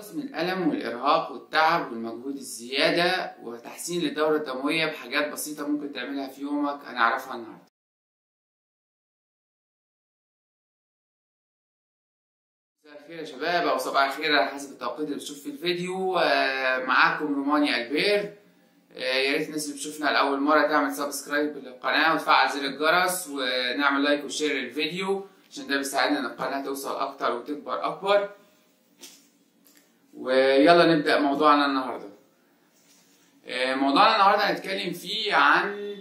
نتخلص من الألم والإرهاق والتعب والمجهود الزيادة وتحسين للدورة الدموية بحاجات بسيطة ممكن تعملها في يومك هنعرفها النهاردة. مساء الخير يا شباب أو صباح الخير على حسب التوقيت اللي بتشوف فيه الفيديو. معاكم روماني ألبير. يا ريت الناس اللي بتشوفنا لأول مرة تعمل سبسكرايب للقناة وتفعل زر الجرس ونعمل لايك وشير للفيديو عشان ده بيساعدنا إن القناة توصل أكتر وتكبر أكبر. ويلا نبدأ موضوعنا النهاردة. موضوعنا النهاردة هنتكلم فيه عن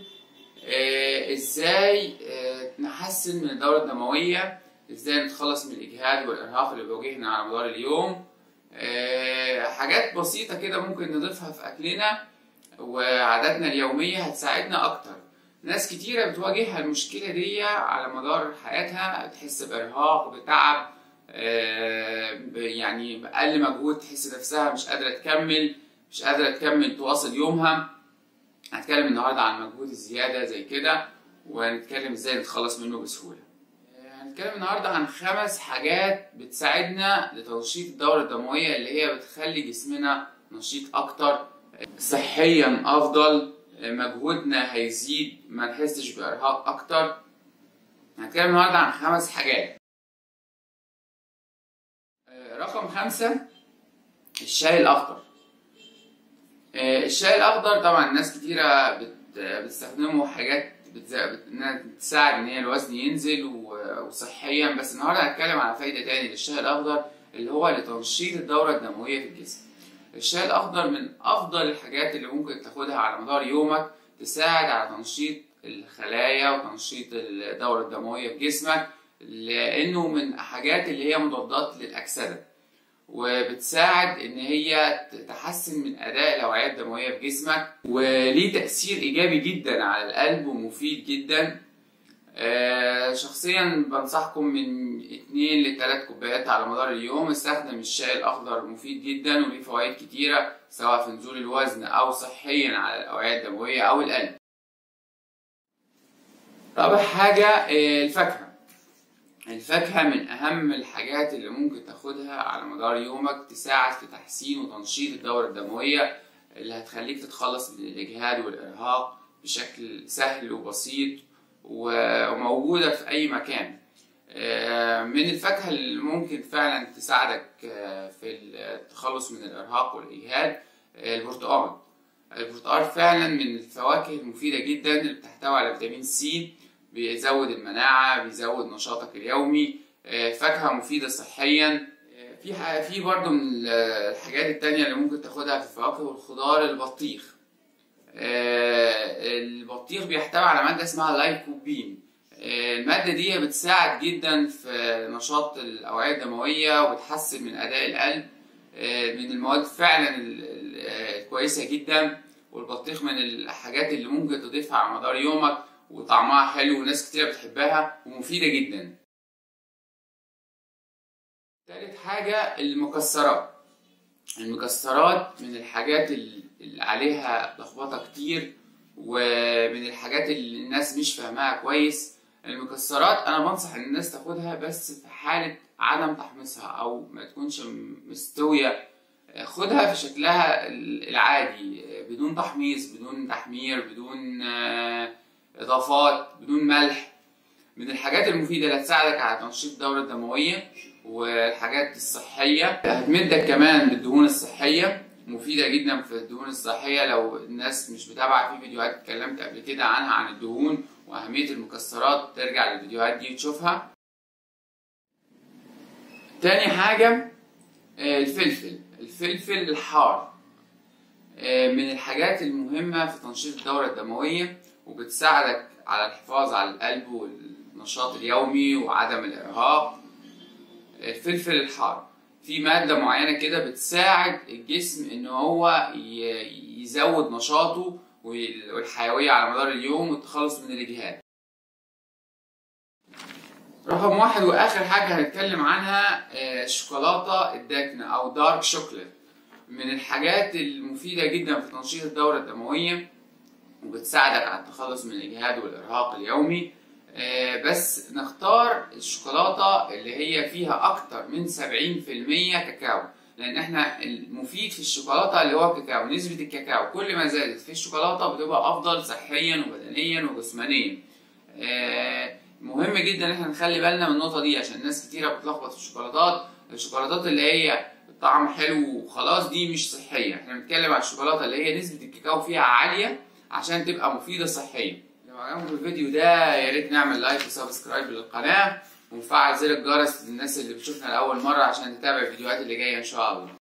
ازاي نحسن من الدورة الدموية، ازاي نتخلص من الإجهاد والإرهاق اللي بيواجهنا على مدار اليوم. حاجات بسيطة كده ممكن نضيفها في أكلنا وعاداتنا اليومية هتساعدنا أكتر. ناس كتيرة بتواجهها المشكلة دي على مدار حياتها، بتحس بإرهاق بتعب، يعني بأقل مجهود تحس نفسها مش قادرة تكمل تواصل يومها. هنتكلم النهاردة عن المجهود الزيادة زي كده وهنتكلم ازاي نتخلص منه بسهولة. هنتكلم النهاردة عن 5 حاجات بتساعدنا لتنشيط الدورة الدموية اللي هي بتخلي جسمنا نشيط أكتر، صحيا أفضل، مجهودنا هيزيد، ما نحسش بإرهاق أكتر. هنتكلم النهاردة عن 5 حاجات. رقم 5 الشاي الأخضر. الشاي الأخضر طبعا ناس كتيرة بتستخدمه حاجات انها تساعد ان هي الوزن ينزل وصحيا، بس النهارده هنتكلم على فايدة تاني للشاي الأخضر اللي هو لتنشيط الدورة الدموية في الجسم. الشاي الأخضر من أفضل الحاجات اللي ممكن تاخدها على مدار يومك، تساعد على تنشيط الخلايا وتنشيط الدورة الدموية في جسمك، لأنه من الحاجات اللي هي مضادات للأكسدة وبتساعد ان هي تحسن من اداء الاوعيه الدمويه في جسمك، وليه تاثير ايجابي جدا على القلب ومفيد جدا. شخصيا بنصحكم من 2 ل 3 كوبايات على مدار اليوم. استخدم الشاي الاخضر، مفيد جدا وليه فوائد كتيره سواء في نزول الوزن او صحيا على الاوعيه الدمويه او القلب. رابع حاجه الفاكهة من أهم الحاجات اللي ممكن تاخدها على مدار يومك، تساعد في تحسين وتنشيط الدورة الدموية اللي هتخليك تتخلص من الإجهاد والإرهاق بشكل سهل وبسيط وموجودة في أي مكان. من الفاكهة اللي ممكن فعلا تساعدك في التخلص من الإرهاق والإجهاد البرتقال فعلا من الفواكه المفيدة جدا اللي بتحتوي على فيتامين سي، بيزود المناعة، بيزود نشاطك اليومي. فاكهة مفيدة صحيا. في برضو من الحاجات التانية اللي ممكن تاخدها في الفواكه والخضار البطيخ بيحتوي على مادة اسمها لايكوبين. المادة دي بتساعد جدا في نشاط الأوعية الدموية وبتحسن من أداء القلب. من المواد فعلا كويسة جدا، والبطيخ من الحاجات اللي ممكن تضيفها على مدار يومك وطعمها حلو وناس كتير بتحبها ومفيدة جدا. ثالث حاجة المكسرات من الحاجات اللي عليها لخبطة كتير ومن الحاجات اللي الناس مش فاهماها كويس. المكسرات أنا بنصح إن الناس تاخدها بس في حالة عدم تحميصها أو ما تكونش مستوية. خدها في شكلها العادي بدون تحميص، بدون تحمير، بدون إضافات، بدون ملح. من الحاجات المفيدة اللي هتساعدك على تنشيط الدورة الدموية والحاجات الصحية. هتمدك كمان بالدهون الصحية، مفيدة جدا في الدهون الصحية. لو الناس مش متابعة في فيديوهات اتكلمت قبل كده عنها عن الدهون وأهمية المكسرات، ترجع للفيديوهات دي وتشوفها. تاني حاجة الفلفل الحار من الحاجات المهمة في تنشيط الدورة الدموية وبتساعدك على الحفاظ على القلب والنشاط اليومي وعدم الإرهاق. الفلفل الحار في مادة معينة كده بتساعد الجسم إن هو يزود نشاطه والحيوية على مدار اليوم والتخلص من الإجهاد. رقم 1 وآخر حاجة هنتكلم عنها الشوكولاتة الداكنة أو دارك شوكليت. من الحاجات المفيدة جدا في تنشيط الدورة الدموية وبتساعدك على التخلص من الإجهاد والإرهاق اليومي. بس نختار الشوكولاتة اللي هي فيها أكتر من 70% كاكاو. لان احنا المفيد في الشوكولاته اللي هو الكاكاو. نسبه الكاكاو كل ما زادت في الشوكولاته بتبقى افضل صحيا وبدنيا وجسمانيا. مهم جدا ان احنا نخلي بالنا من النقطه دي، عشان ناس كتيره بتلخبط في الشوكولاتات اللي هي الطعم حلو وخلاص دي مش صحيه. احنا بنتكلم على الشوكولاته اللي هي نسبه الكاكاو فيها عاليه عشان تبقى مفيده صحيا. لو عجبكم الفيديو ده يا ريت نعمل لايك وسبسكرايب للقناه ونفعل زر الجرس للناس اللي بتشوفنا لاول مره عشان تتابع الفيديوهات اللي جايه ان شاء الله.